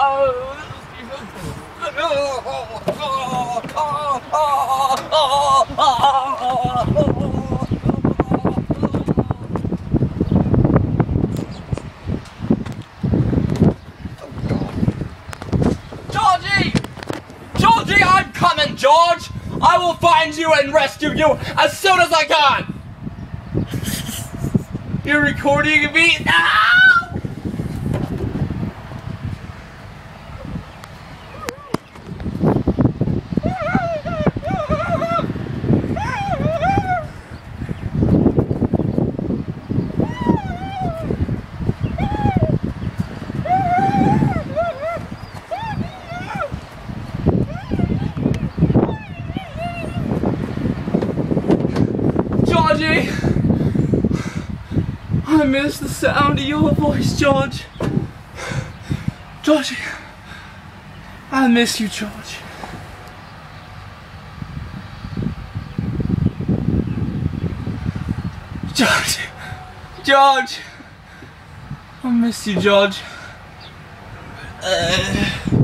Georgie, I'm coming, George! I will find you and rescue you as soon as I can! You're recording me now! Georgie! I miss the sound of your voice, George. Georgie, I miss you, George. George, I miss you, George.